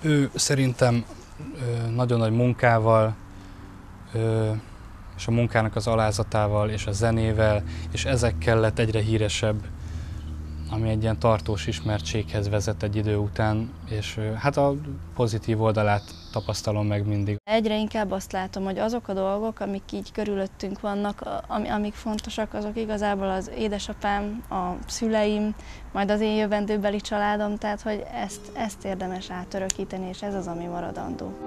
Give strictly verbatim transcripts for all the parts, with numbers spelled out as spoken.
Ő szerintem nagyon nagy munkával, és a munkának az alázatával, és a zenével, és ezekkel lett egyre híresebb, ami egy ilyen tartós ismertséghez vezet egy idő után, és hát a pozitív oldalát tapasztalom meg mindig. Egyre inkább azt látom, hogy azok a dolgok, amik így körülöttünk vannak, amik fontosak, azok igazából az édesapám, a szüleim, majd az én jövendőbeli családom, tehát hogy ezt, ezt érdemes átörökíteni, és ez az, ami maradandó.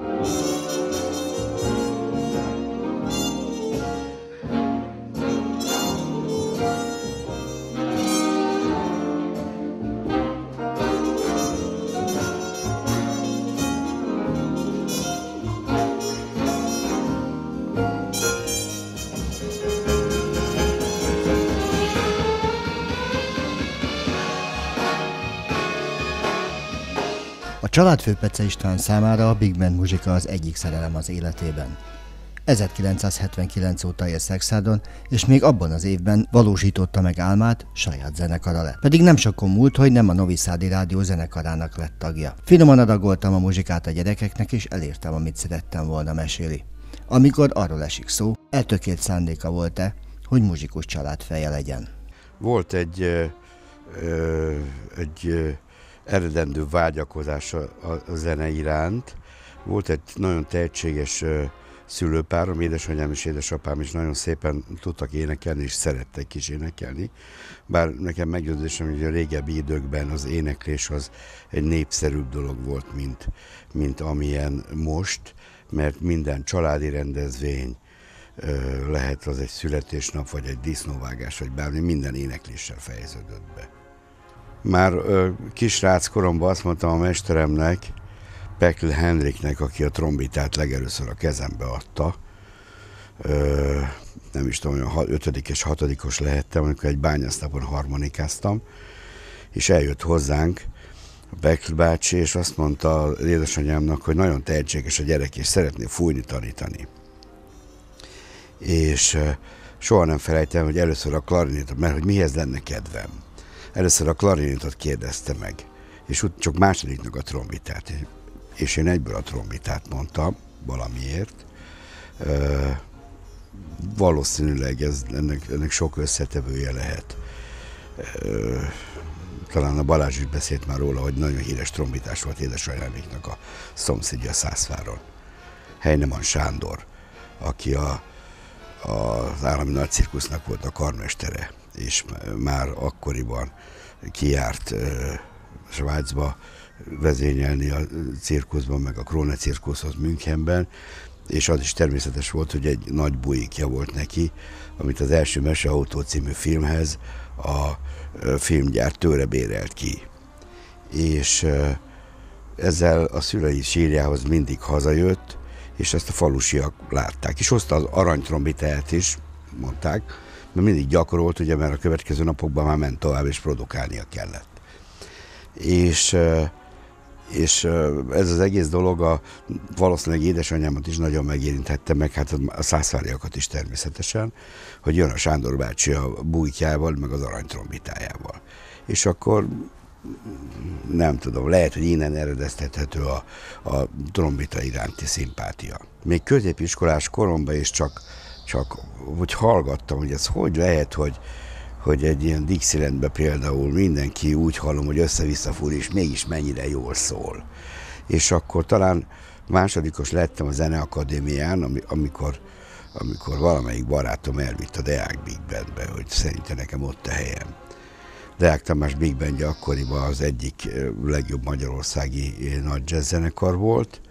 A családfő Pece István számára a big band muzsika az egyik szerelem az életében. ezerkilencszázhetvenkilenc óta él Szekszádon, és még abban az évben valósította meg álmát, saját zenekara lett. Pedig nem sokon múlt, hogy nem a Novi Szádi Rádió zenekarának lett tagja. Finoman adagoltam a muzsikát a gyerekeknek, és elértem, amit szerettem volna, meséli. Amikor arról esik szó, eltökélt szándéka volt-e, hogy muzsikus családfeje legyen. Volt egy, ö, ö, egy ö, eredendő vágyakozás a, a zene iránt. Volt egy nagyon tehetséges ö, szülőpárom, édesanyám és édesapám is nagyon szépen tudtak énekelni, és szerettek is énekelni. Bár nekem meggyőződésem, hogy a régebbi időkben az éneklés az egy népszerűbb dolog volt, mint, mint amilyen most, mert minden családi rendezvény, ö, lehet az egy születésnap, vagy egy disznóvágás, vagy bármi, minden énekléssel fejeződött be. Már ö, kisrác koromban azt mondtam a mesteremnek, Pekl Henriknek, aki a trombitát legelőször a kezembe adta, ö, nem is tudom, olyan ötödik és hatodikos lehettem, amikor egy bányásznapon harmonikáztam, és eljött hozzánk a Pekl bácsi, és azt mondta az édesanyámnak, hogy nagyon tehetséges a gyerek, és szeretné fújni, tanítani. És ö, soha nem felejtem, hogy először a klarinétot, mert hogy mihez lenne kedvem. Először a klarinétot kérdezte meg, és úgy csak másodiknak a trombitát. És én egyből a trombitát mondtam, valamiért. Ö, valószínűleg ez, ennek, ennek sok összetevője lehet. Ö, talán a Balázs is beszélt már róla, hogy nagyon híres trombitás volt édesanyáméknak a szomszédja Szászváron. Heinemann Sándor, aki a, a, az állami nagycirkusznak volt a karmestere, és már akkoriban kijárt ö, Svájcba vezényelni a cirkuszban, meg a Krone cirkuszhoz Münchenben, és az is természetes volt, hogy egy nagy bujikja volt neki, amit az első Meseautó című filmhez a filmgyár tőle bérelt ki. És ezzel a szülei sírjához mindig hazajött, és ezt a falusiak látták. És hozta az aranytrombitáját is, mondták, mert mindig gyakorolt, ugye, mert a következő napokban már ment tovább, és produkálnia kellett. És, és ez az egész dolog a, valószínűleg édesanyámat is nagyon megérinthette, meg hát a szászváriakat is természetesen, hogy jön a Sándor bácsi a bújtjával, meg az aranytrombitájával. És akkor nem tudom, lehet, hogy innen eredeztethető a, a trombita iránti szimpátia. Még középiskolás koromban is csak, csak hogy hallgattam, hogy ez hogy lehet, hogy hogy egy ilyen Dixielandben például mindenki úgy hallom, hogy össze-vissza fúr, és mégis mennyire jól szól. És akkor talán másodikos lettem a Zeneakadémián, amikor, amikor valamelyik barátom elvitt a Deák Big Bandbe, hogy szerintem nekem ott a helyem. Deák Tamás Big Bandje akkoriban az egyik legjobb magyarországi nagy jazz zenekar volt,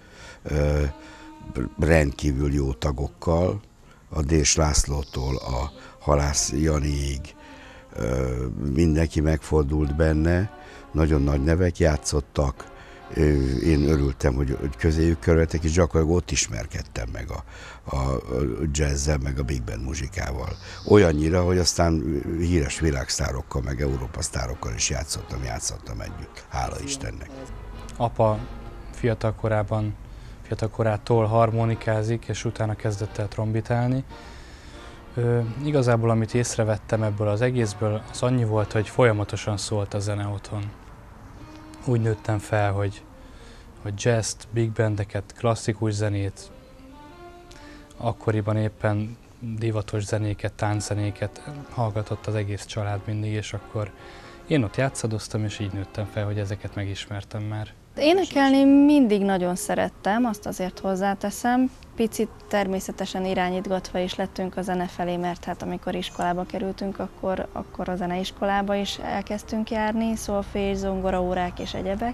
rendkívül jó tagokkal, a Dés Lászlótól a Halász Janiig, mindenki megfordult benne, nagyon nagy nevek játszottak, én örültem, hogy, hogy közéjük kerültek, és gyakorlatilag ott ismerkedtem meg a, a jazzzel, meg a big band muzsikával. Olyannyira, hogy aztán híres világsztárokkal, meg Európa sztárokkal is játszottam, játszottam együtt. Hála Istennek. Apa fiatal korában, fiatal korától harmonikázik, és utána kezdett el trombitálni. Ö, igazából, amit észrevettem ebből az egészből, az annyi volt, hogy folyamatosan szólt a zene otthon. Úgy nőttem fel, hogy, vagy jazzt, big bandeket, klasszikus zenét, akkoriban éppen divatos zenéket, tánczenéket hallgatott az egész család mindig, és akkor én ott játszadoztam, és így nőttem fel, hogy ezeket megismertem már. Énekelni mindig nagyon szerettem, azt azért hozzáteszem. Picit természetesen irányítgatva is lettünk a zene felé, mert hát amikor iskolába kerültünk, akkor, akkor a zeneiskolába is elkezdtünk járni, szolfés, zongoraórák és egyebek.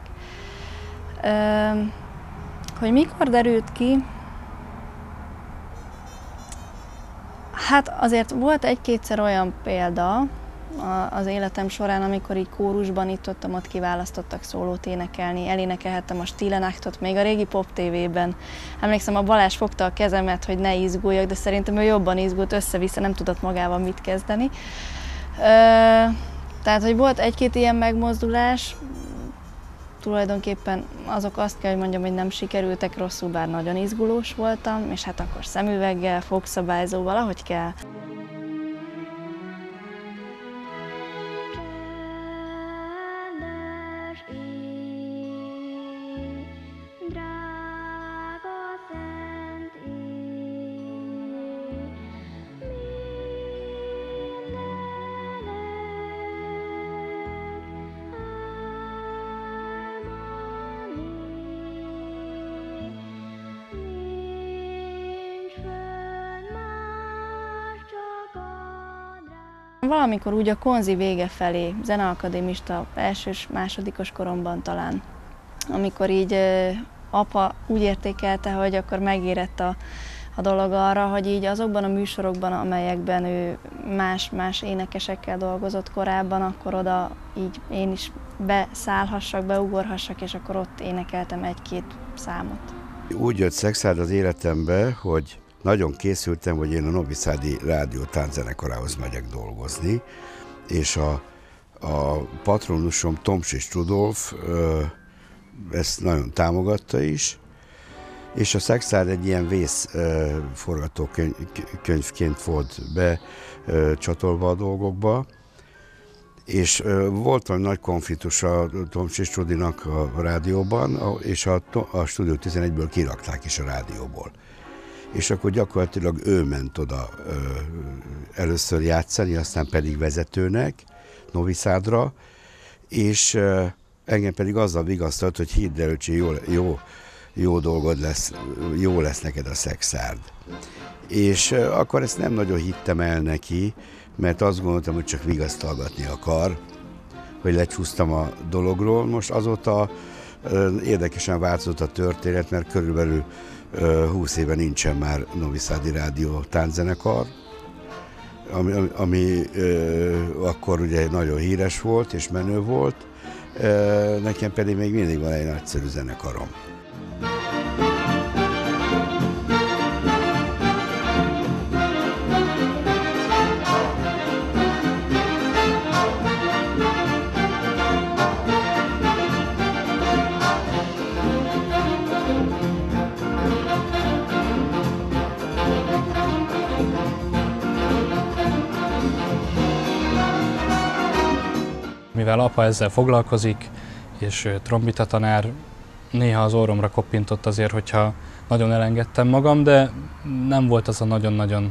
Hogy mikor derült ki? Hát azért volt egy-kétszer olyan példa az életem során, amikor így kórusban itt ott kiválasztottak szólót énekelni, elénekelhettem a Stille Nachtot, még a régi Pop té vében. Emlékszem, a Balázs fogta a kezemet, hogy ne izguljak, de szerintem ő jobban izgult, össze-vissza, nem tudott magával mit kezdeni. Tehát, hogy volt egy-két ilyen megmozdulás, tulajdonképpen azok azt kell, hogy mondjam, hogy nem sikerültek rosszul, bár nagyon izgulós voltam, és hát akkor szemüveggel, fogszabályzóval, ahogy kell. Valamikor úgy a konzi vége felé, zeneakadémista elsős, másodikos koromban talán, amikor így apa úgy értékelte, hogy akkor megérett a, a dolog arra, hogy így azokban a műsorokban, amelyekben ő más-más énekesekkel dolgozott korábban, akkor oda így én is beszállhassak, beugorhassak, és akkor ott énekeltem egy-két számot. Úgy jött Szekszárd az életembe, hogy nagyon készültem, hogy én a Noviszádi Rádió tánczenekarához megyek dolgozni, és a, a patronusom Tomsis Rudolf ö, ezt nagyon támogatta is, és a Szekszárd egy ilyen vész ö, forgatókönyvként volt becsatolva a dolgokba, és ö, volt valami nagy konfliktus a Tomsis Rudinak a rádióban, és a, a Stúdió tizenegyből kirakták is a rádióból. És akkor gyakorlatilag ő ment oda ö, először játszani, aztán pedig vezetőnek, Noviszádra, és ö, engem pedig azzal vigasztalt, hogy hidd el, öcsi, jó, jó, jó dolgod lesz, jó lesz neked a Szekszárd. És ö, akkor ezt nem nagyon hittem el neki, mert azt gondoltam, hogy csak vigasztalgatni akar, hogy lecsúsztam a dologról. Most azóta ö, érdekesen változott a történet, mert körülbelül húsz éve nincsen már Noviszádi Rádió tánczenekar, ami, ami, ami ö, akkor ugye nagyon híres volt és menő volt, ö, nekem pedig még mindig van egy nagyszerű zenekarom. Mivel apa ezzel foglalkozik, és trombita tanár, néha az orromra koppintott azért, hogyha nagyon elengedtem magam, de nem volt az a nagyon-nagyon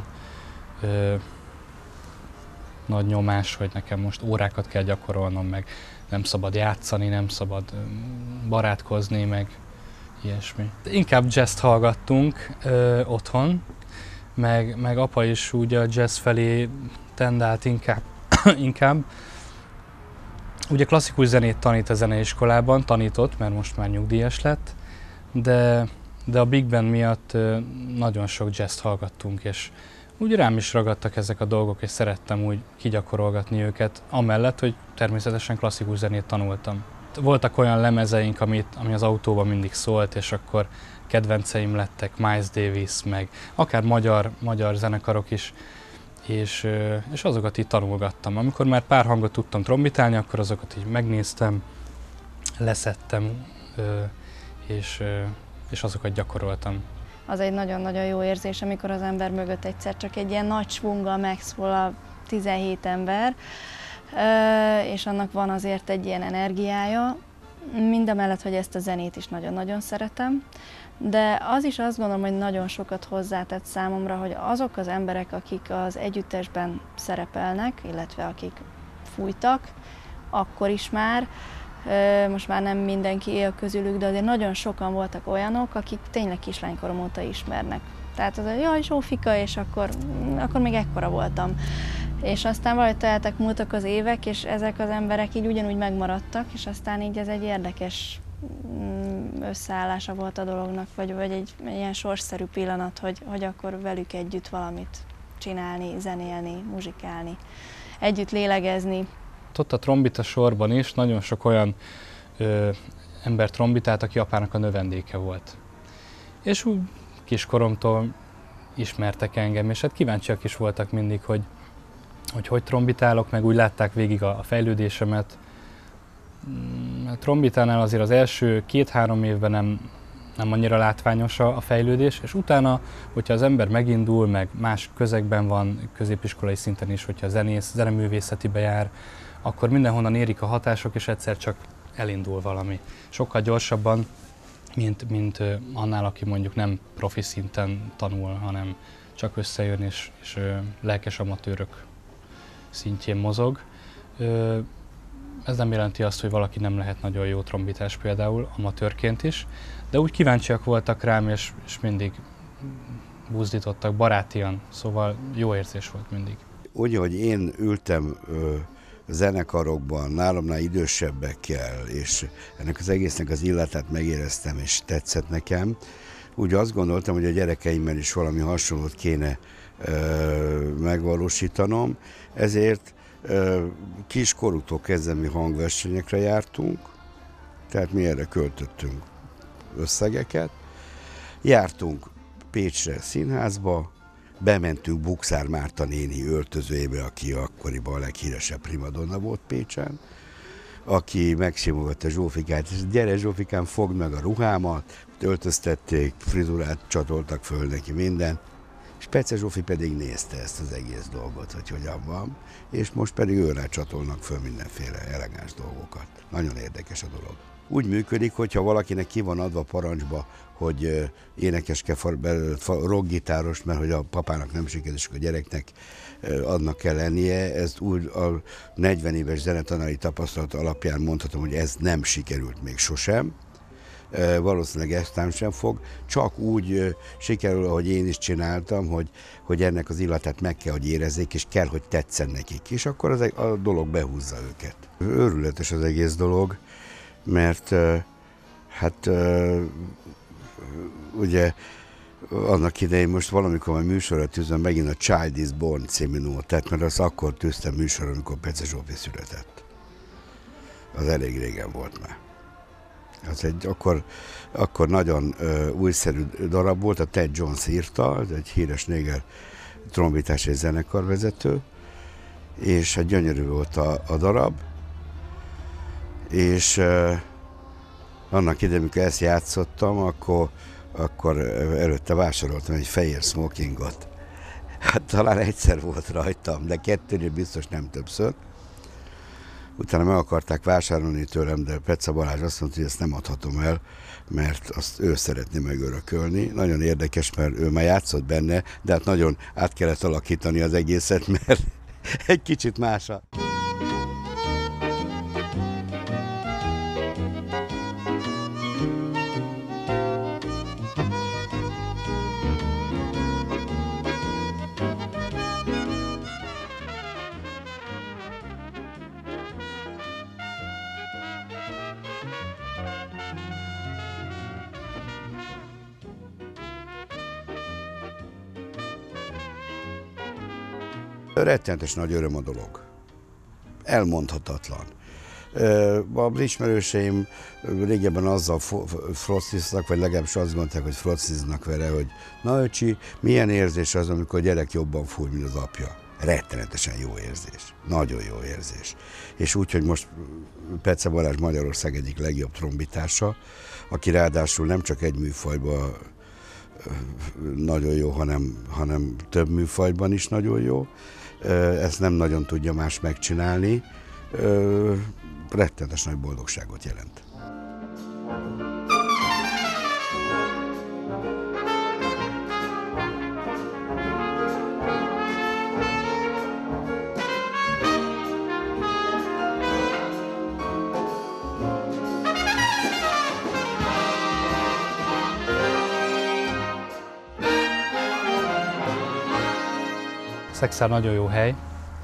nagy nyomás, hogy nekem most órákat kell gyakorolnom, meg nem szabad játszani, nem szabad barátkozni, meg ilyesmi. Inkább jazzt hallgattunk ö, otthon, meg, meg apa is úgy a jazz felé tendált inkább. inkább. Ugye klasszikus zenét tanít a zeneiskolában, tanított, mert most már nyugdíjas lett, de, de a Big Band miatt nagyon sok jazzt hallgattunk, és úgy rám is ragadtak ezek a dolgok, és szerettem úgy kigyakorolgatni őket, amellett, hogy természetesen klasszikus zenét tanultam. Voltak olyan lemezeink, amit, ami az autóban mindig szólt, és akkor kedvenceim lettek, Miles Davis, meg akár magyar, magyar zenekarok is, és, és azokat így tanulgattam. Amikor már pár hangot tudtam trombitálni, akkor azokat így megnéztem, leszettem, és, és azokat gyakoroltam. Az egy nagyon-nagyon jó érzés, amikor az ember mögött egyszer csak egy ilyen nagy svunggal megszólal tizenhét ember, és annak van azért egy ilyen energiája. mindamellett, hogy ezt a zenét is nagyon-nagyon szeretem, de az is azt gondolom, hogy nagyon sokat hozzátett számomra, hogy azok az emberek, akik az együttesben szerepelnek, illetve akik fújtak, akkor is már, most már nem mindenki él közülük, de azért nagyon sokan voltak olyanok, akik tényleg kislánykorom óta ismernek. Tehát az, hogy jaj, Zsófika, és akkor, akkor még ekkora voltam. És aztán valahogy teltek, múltak az évek, és ezek az emberek így ugyanúgy megmaradtak, és aztán így ez egy érdekes összeállása volt a dolognak, vagy, vagy egy, egy ilyen sorsszerű pillanat, hogy, hogy akkor velük együtt valamit csinálni, zenélni, muzsikálni, együtt lélegezni. Ott a trombita sorban is nagyon sok olyan ö, ember trombitált, aki apának a növendéke volt. És úgy kiskoromtól ismertek engem, és hát kíváncsiak is voltak mindig, hogy hogy, hogy trombitálok, meg úgy látták végig a, a fejlődésemet. A trombitánál azért az első két-három évben nem, nem annyira látványos a, a fejlődés, és utána, hogyha az ember megindul, meg más közegben van, középiskolai szinten is, hogyha zenész, zeneművészetibe jár, akkor mindenhonnan érik a hatások, és egyszer csak elindul valami. Sokkal gyorsabban, mint, mint annál, aki mondjuk nem profi szinten tanul, hanem csak összejön, és, és lelkes amatőrök szintjén mozog. Ez nem jelenti azt, hogy valaki nem lehet nagyon jó trombitás például, amatőrként is, de úgy kíváncsiak voltak rám, és, és mindig buzdítottak barátian, szóval jó érzés volt mindig. Úgy, hogy én ültem ö, zenekarokban, nálamnál idősebbekkel, és ennek az egésznek az illatát megéreztem, és tetszett nekem, úgy azt gondoltam, hogy a gyerekeimmel is valami hasonlót kéne ö, megvalósítanom, ezért ö, kiskorútól kezdve mi hangversenyekre jártunk, tehát mi erre költöttünk összegeket. Jártunk Pécsre színházba, bementünk Bukszár Márta néni öltözőjébe, aki akkoriban a leghíresebb primadonna volt Pécsen, aki megsimogatta Zsófikát, és gyere Zsófikám, fogd meg a ruhámat, öltöztették, frizurát csatoltak föl neki, minden. És Pece Zsófi pedig nézte ezt az egész dolgot, hogy hogyan van, és most pedig őre csatolnak föl mindenféle elegáns dolgokat. Nagyon érdekes a dolog. Úgy működik, hogyha valakinek ki van adva parancsba, hogy énekeske, rockgitáros, mert hogy a papának nem sikerül, és a gyereknek adnak kell lennie, ezt úgy a negyven éves zenetanári tapasztalat alapján mondhatom, hogy ez nem sikerült még sosem. Valószínűleg eztán sem fog, csak úgy sikerül, ahogy én is csináltam, hogy, hogy ennek az illatát meg kell, hogy érezzék, és kell, hogy tetszen nekik, és akkor az, a dolog behúzza őket. Őrületes az egész dolog, mert hát ugye annak idején most valamikor majd műsorra tűzöm megint a Child is Born című nótát, mert az akkor tűztem műsorra, amikor Pece Zsófi született. Az elég régen volt már. Az egy akkor, akkor nagyon uh, újszerű darab volt, a Ted Jones írta, ez egy híres néger trombitás és zenekarvezető, és egy gyönyörű volt a, a darab, és uh, annak idején, amikor ezt játszottam, akkor, akkor előtte vásároltam egy fehér smokingot. Hát talán egyszer volt rajtam, de kettőnél biztos nem többször. Utána meg akarták vásárolni tőlem, de Peca Balázs azt mondta, hogy ezt nem adhatom el, mert azt ő szeretné megörökölni. Nagyon érdekes, mert ő már játszott benne, de hát nagyon át kellett alakítani az egészet, mert egy kicsit más a... Rettenetes nagy öröm a dolog. Elmondhatatlan. Az ismerőseim régebben azzal frociztak, vagy legalábbis azt gondolták, hogy frociznak vele, hogy na öcsi, milyen érzés az, amikor a gyerek jobban fúj, mint az apja. Rettenetesen jó érzés. Nagyon jó érzés. És úgy, hogy most Pece Balázs Magyarország egyik legjobb trombitása, aki ráadásul nem csak egy műfajban nagyon jó, hanem, hanem több műfajban is nagyon jó. Ezt nem nagyon tudja más megcsinálni. Rettenetes nagy boldogságot jelent. Szexárd nagyon jó hely,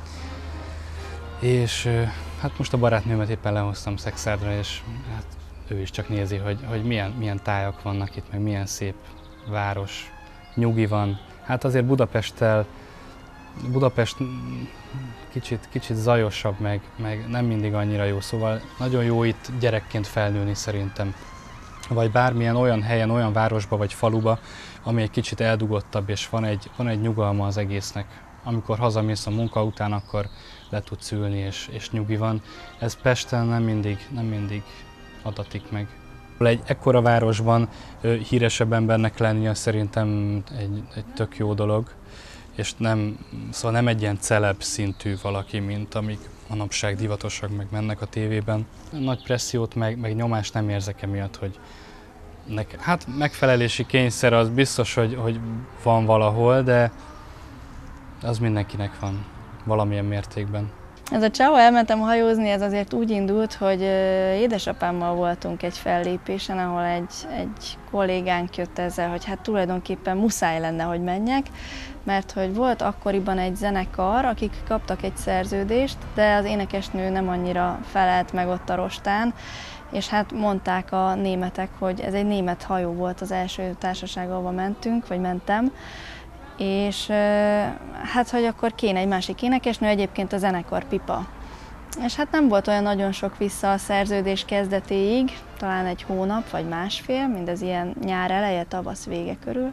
és hát most a barátnőmet éppen lehoztam Szexárdra, és hát ő is csak nézi, hogy, hogy milyen, milyen tájak vannak itt, meg milyen szép város, nyugi van. Hát azért Budapesttel, Budapest kicsit, kicsit zajosabb, meg, meg nem mindig annyira jó, szóval nagyon jó itt gyerekként felnőni szerintem. Vagy bármilyen olyan helyen, olyan városba vagy faluba, ami egy kicsit eldugottabb, és van egy, van egy nyugalma az egésznek. Amikor hazamész a munka után, akkor le tudsz ülni, és, és nyugi van. Ez Pesten nem mindig, nem mindig adatik meg. Egy ekkora városban híresebb embernek lenni, az szerintem egy, egy tök jó dolog, és nem, szóval nem egy ilyen celeb szintű valaki, mint amik manapság divatosak, meg mennek a tévében. Nagy pressziót, meg, meg nyomást nem érzek emiatt, hogy nek, hát megfelelési kényszer az biztos, hogy, hogy van valahol, de az mindenkinek van valamilyen mértékben. Ez a Ciao, elmentem hajózni, ez azért úgy indult, hogy édesapámmal voltunk egy fellépésen, ahol egy, egy kollégánk jött ezzel, hogy hát tulajdonképpen muszáj lenne, hogy menjek, mert hogy volt akkoriban egy zenekar, akik kaptak egy szerződést, de az énekesnő nem annyira felelt meg ott a rostán, és hát mondták a németek, hogy ez egy német hajó volt az első társaság, ahova mentünk, vagy mentem, és hát, hogy akkor kéne egy másik énekesnő, egyébként a zenekar Pipa. És hát nem volt olyan nagyon sok vissza a szerződés kezdetéig, talán egy hónap vagy másfél, mindez ilyen nyár eleje, tavasz vége körül.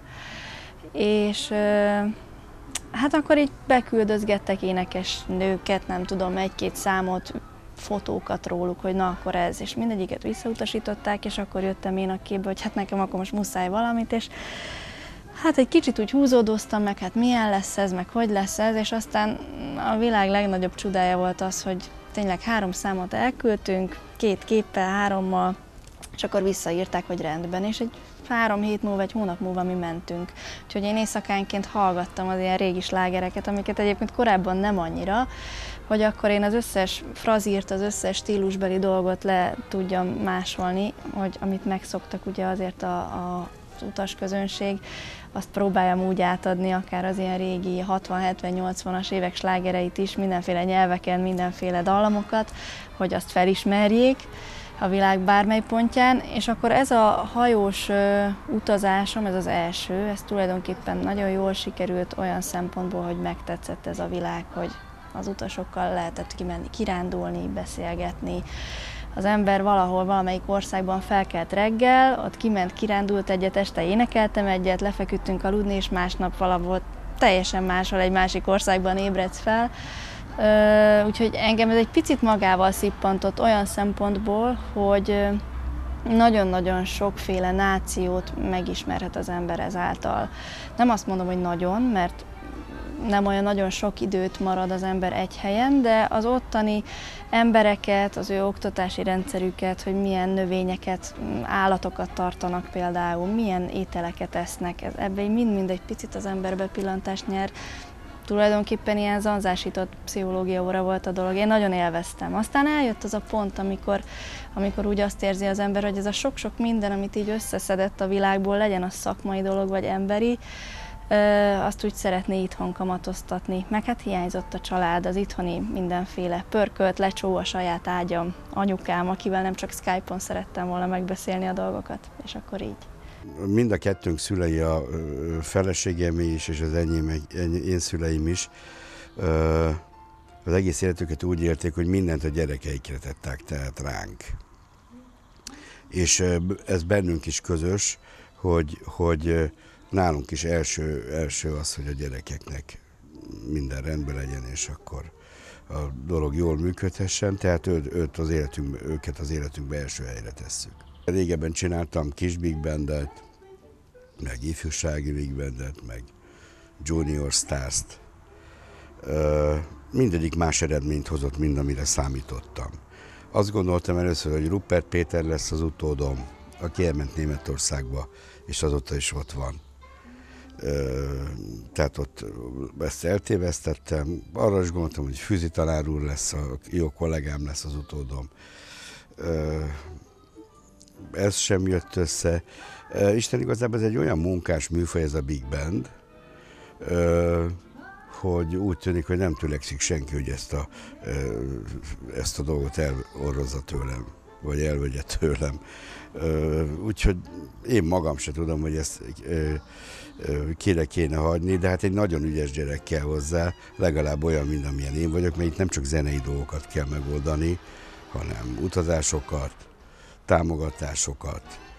És hát akkor így beküldözgettek énekesnőket, nem tudom, egy-két számot, fotókat róluk, hogy na akkor ez, és mindegyiket visszautasították, és akkor jöttem én a képbe, hogy hát nekem akkor most muszáj valamit, és hát egy kicsit úgy húzódoztam meg, hát milyen lesz ez, meg hogy lesz ez, és aztán a világ legnagyobb csodája volt az, hogy tényleg három számot elküldtünk, két képpel, hárommal, és akkor visszaírták, hogy rendben, és egy három hét múlva, egy hónap múlva mi mentünk. Úgyhogy én éjszakánként hallgattam az ilyen régi slágereket, amiket egyébként korábban nem annyira, hogy akkor én az összes frazírt, az összes stílusbeli dolgot le tudjam másolni, hogy amit megszoktak ugye azért a, a az utasközönség, azt próbáljam úgy átadni, akár az ilyen régi hatvan hetven nyolcvanas évek slágereit is, mindenféle nyelveken, mindenféle dallamokat, hogy azt felismerjék a világ bármely pontján, és akkor ez a hajós utazásom, ez az első, ez tulajdonképpen nagyon jól sikerült olyan szempontból, hogy megtetszett ez a világ, hogy az utasokkal lehetett kimenni, kirándulni, beszélgetni. Az ember valahol, valamelyik országban felkelt reggel, ott kiment, kirándult egyet, este énekeltem egyet, lefeküdtünk aludni, és másnap valahol teljesen máshol egy másik országban ébredsz fel. Úgyhogy engem ez egy picit magával szippantott olyan szempontból, hogy nagyon-nagyon sokféle nációt megismerhet az ember ezáltal. Nem azt mondom, hogy nagyon, mert nem olyan nagyon sok időt marad az ember egy helyen, de az ottani embereket, az ő oktatási rendszerüket, hogy milyen növényeket, állatokat tartanak például, milyen ételeket esznek, ebben mind-mind egy picit az ember bepillantást nyer. Tulajdonképpen ilyen zanzásított pszichológia óra volt a dolog, én nagyon élveztem. Aztán eljött az a pont, amikor, amikor úgy azt érzi az ember, hogy ez a sok-sok minden, amit így összeszedett a világból, legyen az szakmai dolog vagy emberi, azt úgy szeretné itthon kamatoztatni, meg hát hiányzott a család, az itthoni mindenféle pörkölt, lecsó, a saját ágyam, anyukám, akivel nem csak Skype-on szerettem volna megbeszélni a dolgokat, és akkor így. Mind a kettőnk szülei, a feleségem is, és az enyém, én szüleim is, az egész életüket úgy élték, hogy mindent a gyerekeikre tettek, tehát ránk. És ez bennünk is közös, hogy, hogy nálunk is első, első az, hogy a gyerekeknek minden rendben legyen, és akkor a dolog jól működhessen, tehát őt, őt az életünk, őket az életünkbe első helyre tesszük. Régebben csináltam kis big bandet, meg ifjúsági big bandet, meg junior stars-t. Mindegyik más eredményt hozott, mint amire számítottam. Azt gondoltam először, hogy Rupert Péter lesz az utódom, aki elment Németországba, és azóta is ott van. Tehát ott ezt eltévesztettem. Arra is gondoltam, hogy Füzi tanár úr lesz, a jó kollégám lesz az utódom. Ez sem jött össze. Isten igazából ez egy olyan munkás műfaj, ez a Big Band, hogy úgy tűnik, hogy nem törekszik senki, hogy ezt a, ezt a dolgot elorrozza tőlem, vagy elvegye tőlem. Úgyhogy én magam sem tudom, hogy ezt kire kéne hagyni, de hát egy nagyon ügyes gyerek kell hozzá, legalább olyan, mint amilyen én vagyok, mert itt nem csak zenei dolgokat kell megoldani, hanem utazásokat, támogatásokat,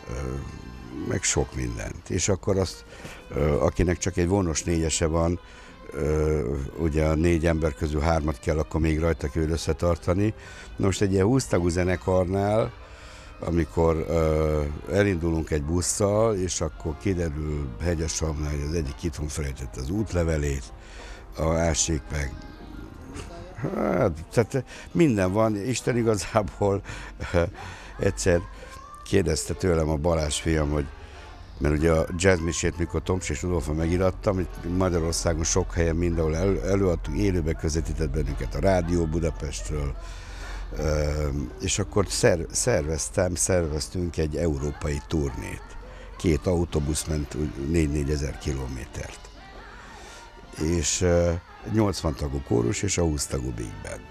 meg sok mindent. És akkor azt, akinek csak egy vonos négyese van, ugye a négy ember közül hármat kell akkor még rajta kell összetartani. Most egy ilyen húsz tagú zenekarnál, amikor uh, elindulunk egy busszal, és akkor kiderül Hegyesalmnál, hogy az egyik itthon felejtette az útlevelét, a másik meg... Hát, tehát minden van. Isten igazából uh, egyszer kérdezte tőlem a Balázs fiam, hogy mert ugye a jazzmisét, mikor Tomcs és Rudolfon megirattam, itt Magyarországon sok helyen mindenhol elő, előadtuk, élőbe közvetített bennünket a Rádió Budapestről, és akkor szerveztem, szerveztünk egy európai turnét. Két autóbusz ment négy-négy ezer kilométert. És nyolcvan tagú kórus és a húsz tagú Big Band.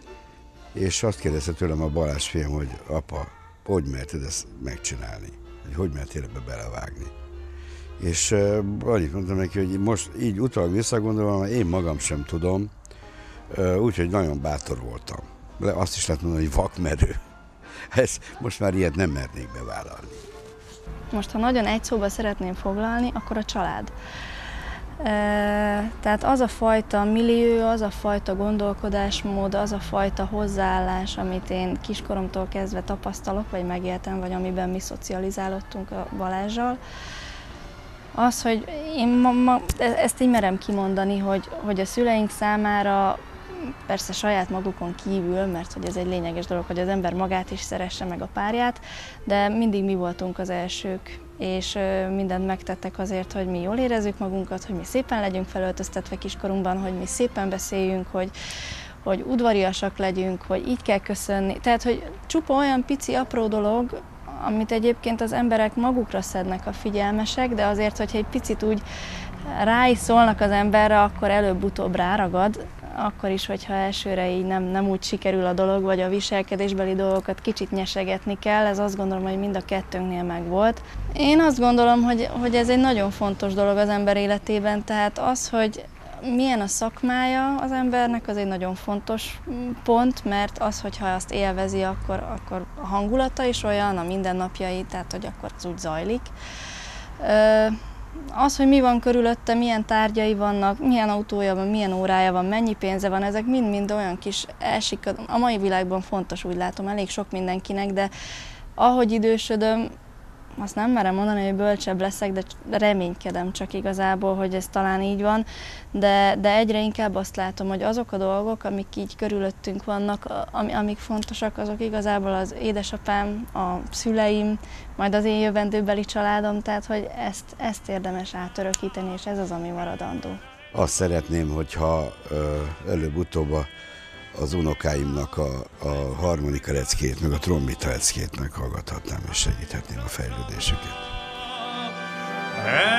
És azt kérdezte tőlem a Balázs fiam, hogy apa, hogy merted ezt megcsinálni? Hogy hogy mertél ebbe belevágni? És annyit mondtam neki, hogy most így utólag visszagondolom, én magam sem tudom, úgyhogy nagyon bátor voltam. Azt is lehet mondani, hogy vakmerő. Ez, most már ilyet nem mernék bevállalni. Most, ha nagyon egy szóba szeretném foglalni, akkor a család. E, tehát az a fajta millió, az a fajta gondolkodásmód, az a fajta hozzáállás, amit én kiskoromtól kezdve tapasztalok, vagy megéltem, vagy amiben mi szocializálódtunk a Balázssal, az, hogy én ma, ma, ezt így merem kimondani, hogy, hogy a szüleink számára persze saját magukon kívül, mert hogy ez egy lényeges dolog, hogy az ember magát is szeresse meg a párját, de mindig mi voltunk az elsők, és mindent megtettek azért, hogy mi jól érezzük magunkat, hogy mi szépen legyünk felöltöztetve kiskorunkban, hogy mi szépen beszéljünk, hogy, hogy udvariasak legyünk, hogy így kell köszönni. Tehát, hogy csupa olyan pici, apró dolog, amit egyébként az emberek magukra szednek a figyelmesek, de azért, hogyha egy picit úgy rá is szólnak az emberre, akkor előbb-utóbb ráragad, akkor is, hogyha elsőre így nem, nem úgy sikerül a dolog, vagy a viselkedésbeli dolgokat kicsit nyesegetni kell, ez azt gondolom, hogy mind a kettőnknél megvolt. Én azt gondolom, hogy, hogy ez egy nagyon fontos dolog az ember életében, tehát az, hogy milyen a szakmája az embernek, az egy nagyon fontos pont, mert az, hogyha azt élvezi, akkor, akkor a hangulata is olyan, a mindennapjai, tehát hogy akkor az úgy zajlik. Az, hogy mi van körülötte, milyen tárgyai vannak, milyen autója van, milyen órája van, mennyi pénze van, ezek mind-mind olyan kis elsikad. A mai világban fontos, úgy látom, elég sok mindenkinek, de ahogy idősödöm, azt nem merem mondani, hogy bölcsebb leszek, de reménykedem csak igazából, hogy ez talán így van, de, de egyre inkább azt látom, hogy azok a dolgok, amik így körülöttünk vannak, amik fontosak, azok igazából az édesapám, a szüleim, majd az én jövendőbeli családom, tehát hogy ezt, ezt érdemes átörökíteni, és ez az, ami maradandó. Azt szeretném, hogyha előbb-utóbb az unokáimnak a, a harmonika leckét, meg a trombita leckét meghallgathatnám, és segíthetném a fejlődésüket.